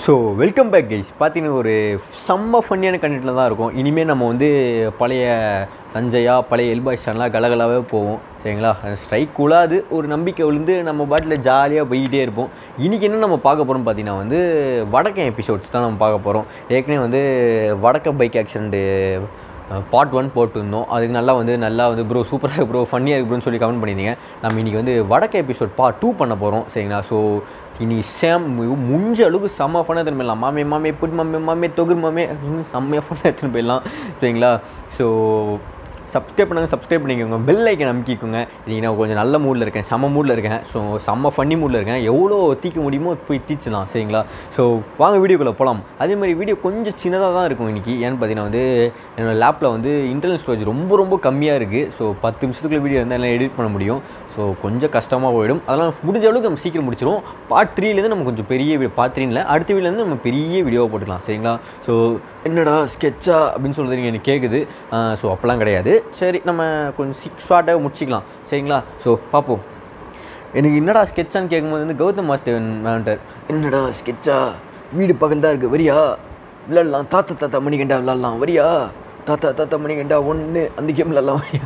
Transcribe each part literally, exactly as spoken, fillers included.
So welcome back guys. பார்த்தீங்கன்னா ஒரு செம்ம ஃபன்னியான கண்டென்ட்டில் தான் இருக்கும். இனிமேல் நம்ம வந்து பழைய சஞ்சயா பழைய ஹெல்பாய்ஸ் சேனலாக கலகலாவே போவோம். சரிங்களா? ஸ்ட்ரைக் கூடாது ஒரு நம்பிக்கை விழுந்து நம்ம பாட்டில் ஜாலியாக போய்கிட்டே இருப்போம். இன்றைக்கி என்ன நம்ம பார்க்க போகிறோம் பார்த்தீங்கன்னா வந்து வடக்கன் எபிசோட்ஸ் தான் நம்ம பார்க்க போகிறோம். ஏற்கனவே வந்து வடக்க பைக் ஆக்சிடென்ட்டு பார்ட் ஒன் போட்டுருந்தோம். அதுக்கு நல்லா வந்து நல்லா வந்து ப்ரோ சூப்பராக ப்ரோ ஃபன்னியாக இருக்கு ப்ரோன்னு சொல்லி கமெண்ட் பண்ணியிருந்தீங்க. நம்ம இன்றைக்கி வந்து வடக்க எபிசோட் பார்ட் டூ பண்ண போகிறோம். சரிங்களா? ஸோ இனி சேம் முடிஞ்ச அளவுக்கு செம்ம ஃபன்னாக எடுத்துன்னு போயிடலாம். மாமே மாமே புட் மாமே மாமே தொகுர் மாமே செம்மையாக ஃபன்னாக எடுத்துன்னு போயிடலாம். சரிங்களா? ஸோ சப்ஸ்கிரைப் பண்ணுங்கள், சப்ஸ்கிரைப் பண்ணிக்கோங்க, பெல் ஐக்கன் அமுக்கிக்கோங்க. இன்றைக்கி நான் கொஞ்சம் நல்ல மூடில் இருக்கேன், செம்ம மூடில் இருக்கேன். ஸோ செம்ம ஃபன்னி மூடில் இருக்கேன். எவ்வளோ தீக்க முடியுமோ போய் தீச்சிடலாம். சரிங்களா? ஸோ வாங்க வீடியோக்குள்ளே போகலாம். அதே மாதிரி வீடியோ கொஞ்சம் சின்னதாக தான் இருக்கும் இன்றைக்கி. ஏன்னு பார்த்தீங்கன்னா வந்து என்னோடய லேப்பில் வந்து இன்டர்னல் ஸ்டோரேஜ் ரொம்ப ரொம்ப கம்மியாக இருக்குது. ஸோ பத்து நிமிஷத்துக்குள்ள வீடியோ இருந்தால் எல்லாம் எடிட் பண்ண முடியும். ஸோ கொஞ்சம் கஷ்டமாக போயிடும். அதெல்லாம் முடிஞ்ச அளவுக்கு நம்ம சீக்கிரம் முடிச்சிடும். பார்ட் த்ரீலேருந்து நம்ம கொஞ்சம் பெரிய வீடியோ, பார்ட் த்ரீல அடுத்த வீடியோலேருந்து நம்ம பெரிய வீடியோவை போட்டுக்கலாம். சரிங்களா? ஸோ என்னடா ஸ்கெட்சா அப்படின்னு சொல்கிறது நீங்கள் எனக்கு கேட்குது. ஸோ அப்போலாம் கிடையாது. சரி, நம்ம கொஞ்சம் சிக்ஸ் ஷார்ட்டாக முடிச்சிக்கலாம். சரிங்களா? ஸோ பார்ப்போம். எனக்கு என்னடா ஸ்கெட்சான்னு கேட்கும்போது வந்து கௌதம் மாஸ்டர் வேண்டார். என்னடா ஸ்கெட்சா, வீடு பக்கத்தில் தான் இருக்குது, வரியா விளாட்லாம், தாத்தா தாத்தா மணிகண்டா விளாட்லாம், வரியா தாத்தா தாத்தா மணிகண்டா ஒன்று அந்த கேம் விளாட்லாம், வரியா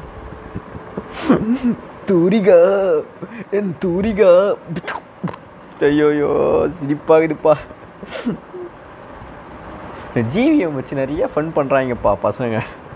தூரிகா என் தூரிகா. ஐயோயோ சிரிப்பாகுதுப்பா. ஜிவிஎம் வச்சு நிறைய ஃபன் பண்ணுறாங்கப்பா பசங்க.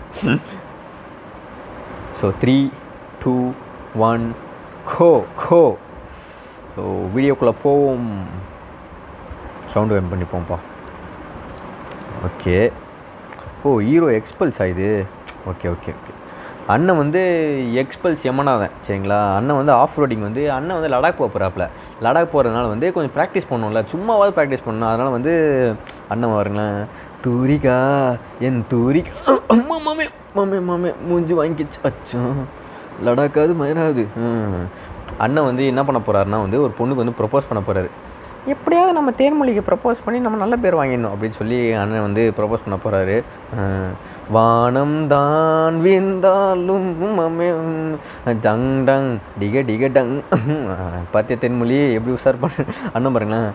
So three two one go go. So வீடியோக்குள்ளே போவோம். சவுண்டு கம்மி பண்ணிப்போம்ப்பா. ஓகே. ஓ ஹீரோ எக்ஸ்பல்ஸ் ஆகுது. Okay okay okay. அண்ணன் வந்து எக்ஸ்பல்ஸ் எமனாதன். சரிங்களா? அண்ணன் வந்து ஆஃப் ரோடிங் வந்து அண்ணன் வந்து லடாக் போக போகிறாப்புல. லடாக் போகிறதுனால வந்து கொஞ்சம் ப்ராக்டிஸ் பண்ணணும்ல, சும்மாவாது ப்ராக்டிஸ் பண்ணணும். அதனால் வந்து அண்ணன் வருங்களேன், தூரிகா என் தூரிகா, அம்மா மாமே மாமே மாமே மூஞ்சி வாங்கிச்சு அச்சோ லடாக்காவது மயிராது. அண்ணன் வந்து என்ன பண்ண போகிறாருன்னா வந்து ஒரு பொண்ணுக்கு வந்து ப்ரப்போஸ் பண்ண போகிறாரு. எப்படியாவது நம்ம தேன்மொழிக்கு ப்ரப்போஸ் பண்ணி நம்ம நல்ல பேர் வாங்கிடணும் அப்படின்னு சொல்லி அண்ணன் வந்து ப்ரப்போஸ் பண்ண போகிறாரு. வானம் தான் வீழ்ந்தாலும் மமே டங் டங் டிக டிக டங். பார்த்தியா தேன்மொழி எப்படி உஷார் பண்ண அண்ணன் பாருங்களேன்.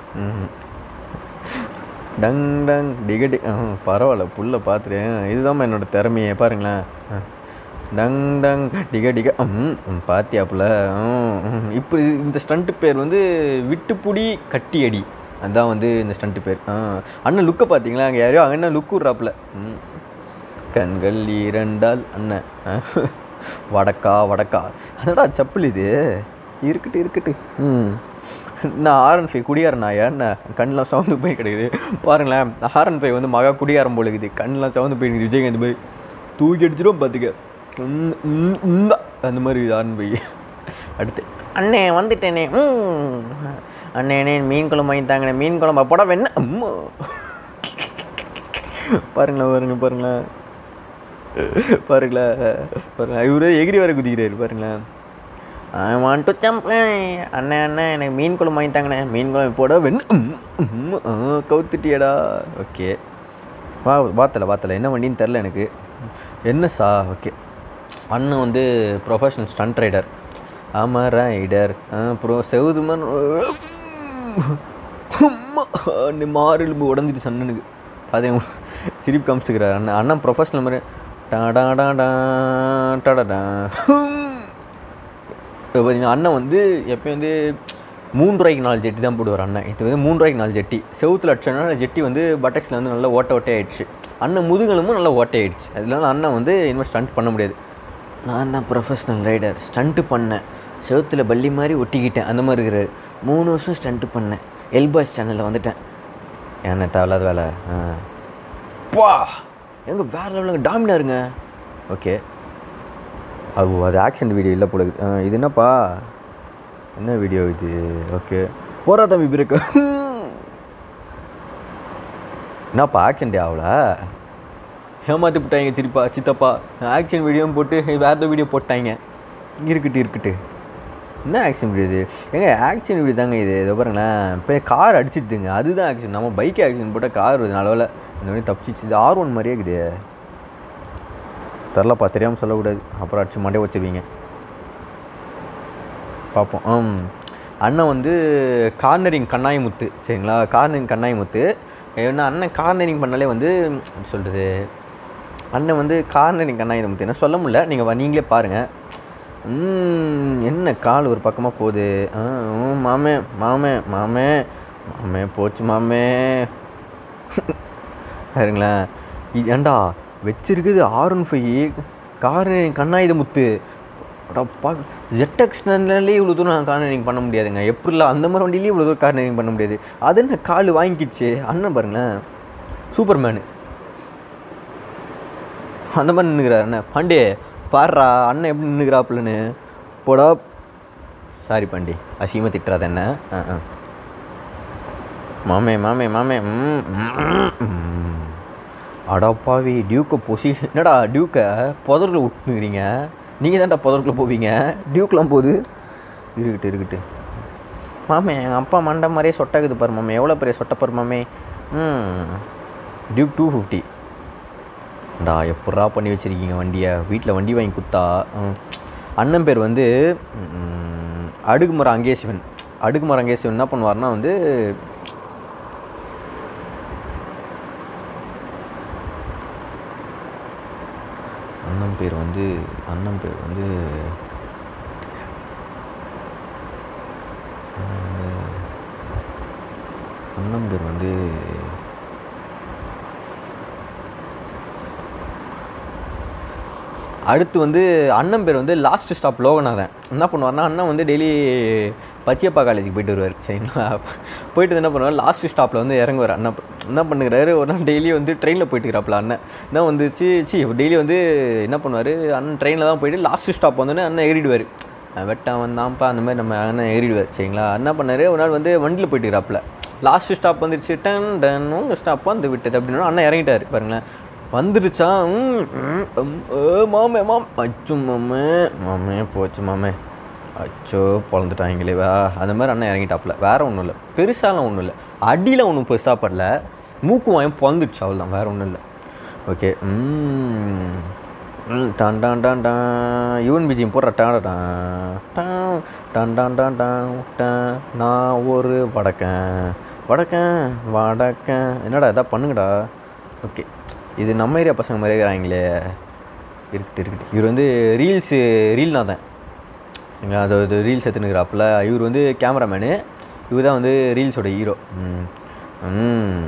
டங் டங் டிக டி பரவாயில்ல புல்லை பார்த்துட்டேன். இதுதான் என்னோடய திறமையை பாருங்களேன். டங் டங் டிக டிக ம் பாத்தியாப்புல. இப்போ இந்த ஸ்டண்ட்டு பேர் வந்து விட்டுப்புடி கட்டி அடி. அதுதான் வந்து இந்த ஸ்டண்ட்டு பேர். அண்ணன் லுக்கை பார்த்தீங்களா? அங்கே யாரையோ அண்ணன் லுக்கு விட்றாப்புல. கண்கள் இரண்டால் அண்ணன் வடக்கா வடக்கா. அதோட செப்பல் இது இருக்கட்டு இருக்கட்டு. ம் நான் ஆர் ஒன் ஃபைவ் குடியாரன் நாயா என்ன கண்ணெலாம் சவுந்து போய் கிடைக்குது பாருங்களேன். ஆர் ஒன் ஃபைவ் வந்து மகா குடியாரம் போல இருக்குது. கண்ணெலாம் சவுந்து போயிருக்குது. விஜயகாந்த் போய் தூக்கி அடிச்சிடும் பார்த்துக்க அந்த மாதிரி ஆரன் போய். அடுத்து அண்ணே வந்துட்டேனே. ம் அண்ணே மீன் குழம்பு வாங்கி தாங்கண்ணே. மீன் குழம்பா போட வேணா அம்மா. பாருங்களேன் பாருங்களேன் பாருங்களேன் பாருங்களேன் பாருங்களேன். இவரே எகிரி வர குதிக்கிறாரு பாருங்களேன். I want to jump. அண்ணே அண்ணே எனக்கு மீன் குழம்பு வாங்கி தாங்கண்ணே. மீன் குழம்பு போட வேணும் கவுத்துட்டியடா. ஓகே வா வாத்தலை வாத்தலை என்ன வண்டின்னு தெரில எனக்கு. என்ன சா ஓகே. அண்ணன் வந்து ப்ரொஃபஷனல் ஸ்டண்ட் ரைடர். ஆமாம் ரைடர். அப்புறம் செவுதுமன் அண்ணன் மாறுலும்பு உடஞ்சிட்டு அண்ணனுக்கு பார்த்தீங்க சிரிப்பு காமிச்சிக்கிறார் அண்ணன். அண்ணன் ப்ரொஃபஷனல் மாதிரி டாடா டாடா டாடா. இப்போ பார்த்தீங்கன்னா அண்ணன் வந்து எப்போயும் வந்து மூணு ரூபாய்க்கு நாலு ஜெட்டி தான் போடுவார் அண்ணன். இது வந்து மூணு ரூபாய்க்கு நாலு ஜெட்டி செவுத்தில் அடிச்சதுனால ஜெட்டி வந்து பட்டக்ஸில் வந்து நல்லா ஓட்ட ஓட்டே ஆகிடுச்சு. அண்ணன் முதுகெலும்பும் நல்லா ஓட்டை ஆகிடுச்சு. அதனால அண்ணன் வந்து இனிமேல் ஸ்டண்ட் பண்ண முடியாது. நான் தான் ப்ரொஃபஷ்னல் ரைடர், ஸ்டண்ட்டு பண்ணேன், செவுத்தில் பள்ளி மாதிரி ஒட்டிக்கிட்டேன், அந்த மாதிரி இருக்கிறாரு. மூணு வருஷம் ஸ்டண்ட்டு பண்ணேன், ஹெல்பாய்ஸ் சேனலில் வந்துட்டேன். ஏன்னா தேவையில்லாத வேலை. பா எங்கே வேறு லெவலில் டாமினாருங்க. ஓகே அது அது ஆக்ஷன் வீடியோ இல்லை போல. இது என்னப்பா என்ன வீடியோ இது? ஓகே போகிறா தம்பி பிரேக்கு. என்னப்பா ஆக்ஷன் டே ஆகல ஏமாற்றி போட்டாங்க சிரிப்பா சித்தப்பா. ஆக்ஷன் வீடியோன்னு போட்டு வேறு ஏதோ வீடியோ போட்டாங்க. இருக்கட்டு இருக்கட்டு என்ன ஆக்ஷன் வீடியோ இது? ஏங்க ஆக்ஷன் வீடியோ தாங்க இது. இதை பாருங்களேன் இப்போ கார் அடிச்சிடுதுங்க, அதுதான் ஆக்ஷன். நம்ம பைக் ஆக்ஷன் போட்டால் கார் வருது அளவில் இந்த மாதிரி தப்பிச்சிச்சு. இது ஆர் ஒன் மாதிரியே இருக்குது. தெரிலப்பா, தெரியாமல் சொல்லக்கூடாது, அப்புறம் அடிச்சு மண்டே வச்சுருவீங்க. பார்ப்போம். ம் அண்ணன் வந்து கார்னரிங் கண்ணாயிமுத்து சரிங்களா, கார்னரிங் கண்ணாயிமுத்து. ஏன்னா அண்ணன் கார்னரிங் பண்ணாலே வந்து சொல்கிறது, அண்ணன் வந்து கார்னரிங் கண்ணாயிமுத்து என்ன சொல்ல முடியல, நீங்கள் நீங்களே பாருங்கள். என்ன கால் ஒரு பக்கமாக போகுது. மாமே மாமே மாமே மாமே போச்சு மாமே பாருங்களேன். ஏண்டா வச்சிருக்குது ஆர் ஒன் ஃபைவ் கார்னரிங் கண்ணாயுதமுத்து. அடப்பா ஜெட்டெக்ஸ்னாலே இவ்வளோ தூரம் கார்னரிங் பண்ண முடியாதுங்க. எப்படிலாம் அந்த மாதிரி வண்டியிலேயே இவ்வளோ தூரம் கார்னரிங் பண்ண முடியாது. அது என்ன கால் வாங்கிக்கிச்சு அண்ணன் பாருங்களேன். சூப்பர் மேனு அந்த மாதிரி நின்றுக்கிறார் அண்ணன். பாண்டே பாடுறா அண்ணன் எப்படி நின்றுக்கிறாப்புலன்னு போடா. சாரி பாண்டி, அசியமாக திட்டுறாது என்ன. ஆ ஆ மாமே மாமே மாமே அடாப்பாவி டியூக்கை பொசிஷன் என்னடா டியூக்கை புதர்களை விட்டுனுக்கிறீங்க. நீங்கள் தான்டா புதர்களை போவீங்க, டியூக்கெலாம் போகுது. இருக்கட்டு இருக்கட்டு மாமே, எங்கள் அப்பா மண்டை மாதிரியே சொட்டாக்குது பாரு மாமே. எவ்வளோ பெரிய சொட்டை பாரு மாமே. ம் டியூக் டூ ஃபிஃப்டி டா எப்பட்றா பண்ணி வச்சுருக்கீங்க வண்டியை. வீட்டில் வண்டி வாங்கி கொடுத்தா. அண்ணன் பேர் வந்து அடுக்குமரம் அங்கே சிவன். அடுக்குமரம் அங்கே சிவன் என்ன பண்ணுவார்னா வந்து அண்ணன் பேர் வந்து அண்ணன் பேர் வந்து அண்ணன் பேர் வந்து அடுத்து வந்து அண்ணன் பேர் வந்து லாஸ்ட் ஸ்டாப் லோகநாதன். என்ன பண்ணுவார்னா அண்ணன் வந்து டெய்லி பச்சையப்பா காலேஜுக்கு போயிட்டு வருவார் சரிங்களா. போயிட்டு என்ன பண்ணுவார், லாஸ்ட் ஸ்டாப்பில் வந்து இறங்குவார். அண்ணன் என்ன பண்ணுறாரு, ஒரு நாள் டெய்லி வந்து ட்ரெயினில் போயிட்டுக்கிறாப்புல அண்ணன். என்ன வந்துச்சு சி டெய்லி வந்து என்ன பண்ணுவார், அண்ணன் ட்ரெயினில் தான் போயிட்டு லாஸ்ட் ஸ்டாப் வந்தோடனே அண்ணன் ஏறிடுவார். வெட்டான் வந்தான்ப்பா அந்த மாதிரி நம்ம அண்ணன் ஏறிடுவார் சரிங்களா. என்ன பண்ணார், ஒரு நாள் வந்து வண்டியில் போயிட்டுக்கிறாப்புல லாஸ்ட் ஸ்டாப் வந்துருச்சு. டன் டன் உங்கள் ஸ்டாப் வந்து விட்டது அப்படின்னா அண்ணன் இறங்கிட்டார் பாருங்களேன். வந்துருச்சா மாமே மாம் அச்சு மாமே மாமே போச்சு மாமே அச்சோ பொழந்துட்டாங்களே வா. அந்த மாதிரி அண்ணன் இறங்கிட்டாப்புல. வேறு ஒன்றும் இல்லை, பெருசாலாம் ஒன்றும் இல்லை, அடியில் ஒன்றும் பெருசாக படல, மூக்கு வாயும் பொழந்துடுச்சு அவ்வளோதான், வேறு ஒன்றும் இல்லை. ஓகே டான் டான் டான் டான் யுவன் பிஜிஎம் போடுற டான் டான் டான் டான் டான் டான் டான் நான் ஒரு வடக்கன் வடக்கன் வடக்கன் என்னடா எதாவது பண்ணுங்கடா. ஓகே இது நம்ம ஏரியா பசங்க மாதிரி இருக்கிறாங்களே. இருக்கட்டு இருக்கட்டு இவர் வந்து ரீல்ஸு ரீல்னா தான் அதாவது ரீல்ஸ் எடுத்துனுக்கிறாப்புல. இவர் வந்து கேமராமேனு, இவர் தான் வந்து ரீல்ஸோட ஹீரோ. ம் ம்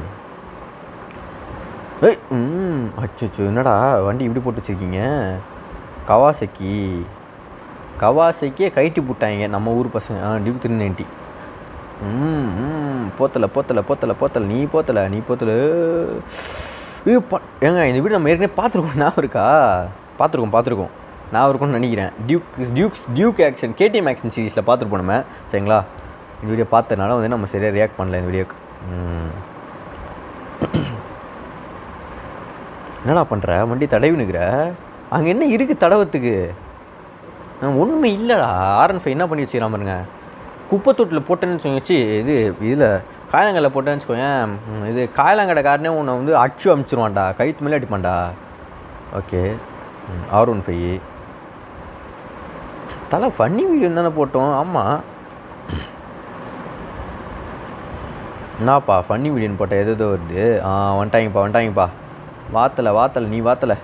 ஏய் ம் அச்சோ என்னடா வண்டி இப்படி போட்டு வச்சுருக்கீங்க. கவாசக்கி கவாசக்கியே கைட்டி போட்டாங்க நம்ம ஊர் பசங்க. ஆ டியூக் த்ரீ நைன்ட்டி. ம் ம் போத்தலை போத்தலை போத்தலை போத்தலை நீ போத்தலை நீ போத்தலை ஐயோ பா. ஏங்க இந்த வீடு நம்ம ஏற்கனவே பார்த்துருக்கோம், ஞாபகம் இருக்கா? பார்த்துருக்கோம் பார்த்துருக்கோம் நான் இருக்கும்னு நினைக்கிறேன். Duke Dukes Duke action KTM action சீரீஸில் பார்த்துருப்போம் நம்ம சரிங்களா. இந்த வீடியோ பார்த்ததுனால வந்து நம்ம சரியாக ரியாக்ட் பண்ணல இந்த வீடியோக்கு. என்னடா பண்ணுற, வண்டி தடவினுக்கிற, அங்கே என்ன இருக்குது தடவத்துக்கு? ஒன்றுமே இல்லைடா. ஆர் ஒன் ஃபைவ் என்ன பண்ணி வச்சுக்கிறான் பாருங்க. குப்பை தொட்டில் போட்டேன்னு வச்சு இது இதில் காயலாங்கடை போட்டேன்னு வச்சுக்கோங்க. இது காயலாங்கடை காரனே உன்னை வந்து அச்சு அமுச்சிருவான்டா, கைத்து மேலே அடிப்பான்டா. ஓகே ஆர் ஒன் ஃபைவ் தலை ஃபன்னி வீடியோ தானே போட்டோம். ஆமாம் என்னாப்பா ஃபன்னி வீடியோன்னு போட்டால் எது எதோ வருது. ஆ வந்துட்டாங்கப்பா வந்துட்டாங்கப்பா. வாத்தலை வாத்தலை நீ வாத்தலை.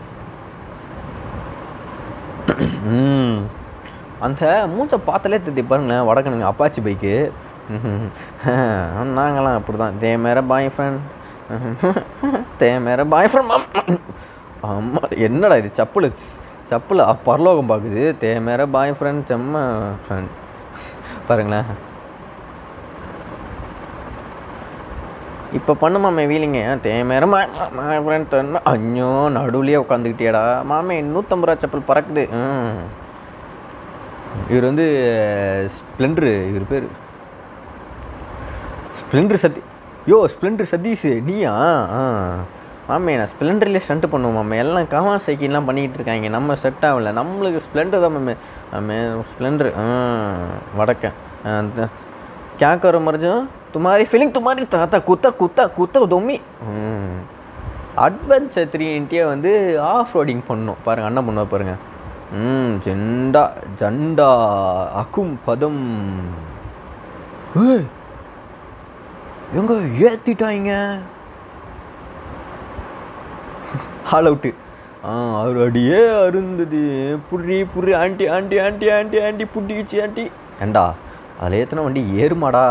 ம் அந்த மூச்சை பார்த்தாலே தெரிஞ்சு பாருங்களேன். வடக்கணுங்க அப்பாச்சி பைக்கு. நாங்களாம் அப்படி தான். தே மேர பாய் ஃப்ரெண்ட் தே மேர பாய் ஃப்ரெண்ட். அம்மா என்னடா இது சப்பல் சப்பல் பரலோகம் பார்க்குது. தே மேர பாய் ஃப்ரெண்ட் செம்ம ஃப்ரெண்ட் பாருங்களேன். இப்போ பண்ண மாமே வீலிங்க. தே மேர பாய் ஃப்ரெண்ட் அஞ்சோ நடுவுலேயே உட்காந்துக்கிட்டியாடா மாமே. நூற்றம்பது ரூபா சப்பல் பறக்குது. ம் இவர் வந்து ஸ்ப்ளெண்டரு, இவர் பேர் Splendor Sathi. Yo Splendor Satish நீயா? ஆ மாமே நான் ஸ்ப்ளெண்டர்லேயே ஸ்டண்ட்டு பண்ணுவோம் மாமே. எல்லாம் கவா சைக்கிள்லாம் பண்ணிக்கிட்டு இருக்காங்க, நம்ம செட் ஆகல. நம்மளுக்கு ஸ்ப்ளெண்டர் தான் மாமே. மாமே ஸ்ப்ளெண்டர் ஆ வடக்கன் கேட்குற மறைஞ்சும் துமாரி ஃபீலிங் துமாரி தாத்தா குத்தா குத்தா குத்தா தொம்மி. ம் அட்வென்ச்சர் த்ரீ இன்ட்டியே வந்து ஆஃப் ரோடிங் பண்ணணும் பாருங்கள். அண்ணன் பண்ணுவா பாருங்கள். ம் ஜெண்டா ஜண்டா அக்கும் பதம் ஏய் எங்க ஏற்றிட்டாங்க ஆல் அவுட்டு. ஆ அவர் அடியே அருந்தது புரி புரி ஆண்டி ஆண்டி ஆண்டி ஆண்டி ஆண்டி புட்டிக்கிச்சு ஆண்டி. ஏண்டா அதில் ஏற்றின வண்டி ஏறுமாடா?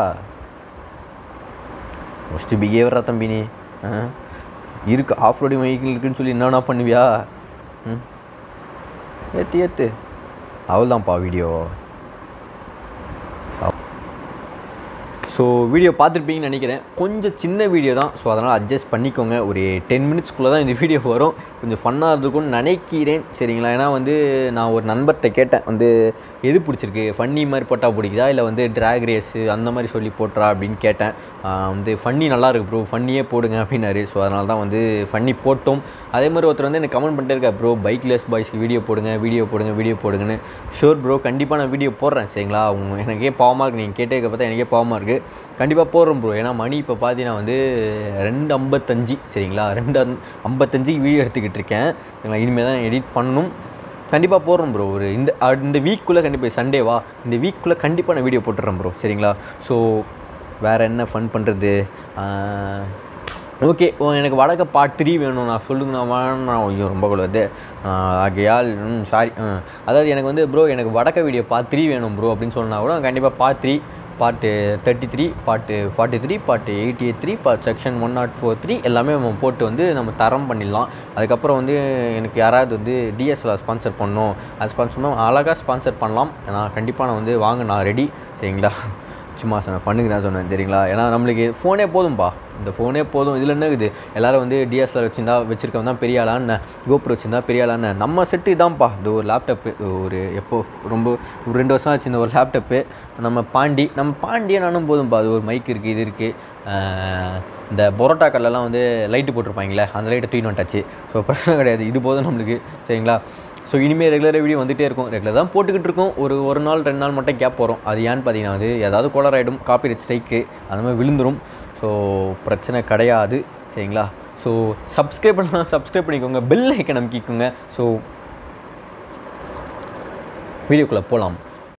ஃபஸ்ட்டு பிஹேவியரா தம்பி நீ இருக்கு ஆஃப் ரோடிங் வெஹிக்கிள் இருக்குன்னு சொல்லி என்னென்னா பண்ணுவியா? ம் ஏற்று ஏற்று அவள்தான்ப்பா வீடியோ. ஸோ வீடியோ பார்த்துருப்பீங்கன்னு நினைக்கிறேன். கொஞ்சம் சின்ன வீடியோ தான், ஸோ அதனால் அட்ஜஸ்ட் பண்ணிக்கோங்க. ஒரு டென் மினிட்ஸ்க்குள்ளே தான் இந்த வீடியோ வரும். கொஞ்சம் ஃபன்னாக இருக்கும்னு நினைக்கிறேன் சரிங்களா? ஏன்னா வந்து நான் ஒரு நண்பர்கிட்ட கேட்டேன் வந்து எது பிடிச்சிருக்கு, ஃபன்னி மாதிரி போட்டால் பிடிக்குதா இல்லை வந்து ட்ராக் ரேஸு அந்த மாதிரி சொல்லி போட்டுறா அப்படின்னு கேட்டேன். வந்து ஃபன்னி நல்லா இருக்குது ப்ரோ, ஃபன்னியே போடுங்க அப்படின்னாரு. ஸோ அதனால தான் வந்து ஃபன்னி போட்டோம். அதே மாதிரி ஒருத்தர் வந்து எனக்கு கமெண்ட் பண்ணிட்டே இருக்கா, ப்ரோ பைக்லெஸ் பாய்ஸ்க்கு வீடியோ போடுங்க வீடியோ போடுங்க வீடியோ போடுங்கன்னு. ஷோர் ப்ரோ, கண்டிப்பாக நான் வீடியோ போடுறேன் சரிங்களா? அவங்க எனக்கே பாவமாக இருக்குது, நீங்கள் கேட்டதுக்கு பார்த்தா எனக்கே பாவமாக இருக்குது. கண்டிப்பாக போடுறோம் ப்ரோ. ஏன்னா மணி இப்போ பார்த்தீங்கன்னா வந்து ரெண்டு ஐம்பத்தஞ்சு சரிங்களா? ரெண்டு ஐம்பத்தஞ்சுக்கு வீடியோ எடுத்துக்கிட்டு இருக்கேன் சரிங்களா? இனிமேல் தான் எடிட் பண்ணணும். கண்டிப்பாக போடுறோம் ப்ரோ. ஒரு இந்த இந்த வீக்குள்ளே கண்டிப்பாக சண்டேவா இந்த வீக்குள்ளே கண்டிப்பாக நான் வீடியோ போட்டுறேன் ப்ரோ சரிங்களா? ஸோ வேறு என்ன ஃபன் பண்ணுறது? ஓகே, எனக்கு வடக்க பார்ட் த்ரீ வேணும் நான் சொல்லுங்கண்ணா வேணும். ஐயோ ரொம்ப குழுது ஆகையால் ம் சாரி. அதாவது எனக்கு வந்து ப்ரோ எனக்கு வடக்க வீடியோ பார்ட் த்ரீ வேணும் ப்ரோ அப்படின்னு சொன்னால் கூட கண்டிப்பாக part three part thirty three part forty three part eighty eight three part section one not four three எல்லாமே நம்ம போட்டு வந்து நம்ம தரம் பண்ணிடலாம். அதுக்கப்புறம் வந்து எனக்கு யாராவது வந்து டிஎஸ்எல்ஆர் ஸ்பான்சர் பண்ணணும், அது ஸ்பான்சர் பண்ணோம் அழகாக ஸ்பான்சர் பண்ணலாம். நான் கண்டிப்பாக நான் வந்து வாங்க நான் ரெடி சரிங்களா? சும்மா சொன்னேன் பண்ணுங்க நான் சொன்னேன் சரிங்களா? ஏன்னா நம்மளுக்கு ஃபோனே போதும்பா, இந்த ஃபோனே போதும். இதில் என்ன இருக்குது, எல்லோரும் வந்து டிஎஸ்எல்ஆர் வச்சுருந்தா வச்சுருக்கவன் தான் பெரிய ஆளான்னு, கோப்ரோ வச்சுருந்தா பெரிய ஆளான்னு. நம்ம செட்டு இதான்ப்பா, இது ஒரு லேப்டாப்பு ஒரு எப்போ ரொம்ப ஒரு ரெண்டு வருஷம் ஆச்சு இந்த ஒரு லேப்டாப்பு. நம்ம பாண்டி நம்ம பாண்டியே நானும் போதும்பா. அது ஒரு மைக் இருக்குது, இது இருக்குது. இந்த பரோட்டா கடைலலாம் வந்து லைட்டு போட்டிருப்பாங்களே அந்த லைட்டை தூக்கி வந்துட்டாச்சு. ஸோ பிரச்சனை கிடையாது, இது போதும் நம்மளுக்கு சரிங்களா? ஸோ இனிமேல் ரெகுலராக வீடியோ வந்துகிட்டே இருக்கும், ரெகுலர் தான் போட்டுக்கிட்டு இருக்கோம். ஒரு ஒரு நாள் ரெண்டு நாள் மட்டும் கேப் போகிறோம். அது ஏன்னு பார்த்தீங்கன்னா வந்து ஏதாவது கோலர் ஆகிடும், காப்பிரைட் ஸ்ட்ரைக்கு அந்த மாதிரி விழுந்துடும். ஸோ பிரச்சனை கிடையாது சரிங்களா? ஸோ சப்ஸ்கிரைப் பண்ணலாம், சப்ஸ்கிரைப் பண்ணிக்கோங்க, பெல் ஐக்கன் அமைக்கிக்கோங்க. ஸோ வீடியோக்குள்ளே போகலாம்.